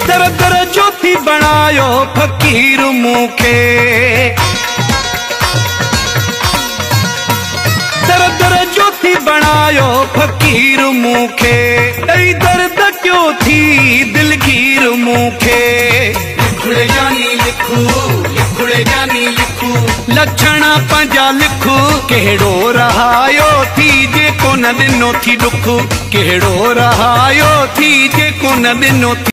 दर दर जो थी बनायो फकीर मूंखे, दर दर जो थी बनायो फकीर मूंखे, दई दर्द क्यों थी दिलगीर मूंखे। लिखुड़े जानी लिखू, लिखुड़े जानी लिखू, लक्षण पंजा लिखू, केड़ो रहायो थी जेको न दिनो थी दुख, केड़ो रहायो थी जेको न दिनो थी।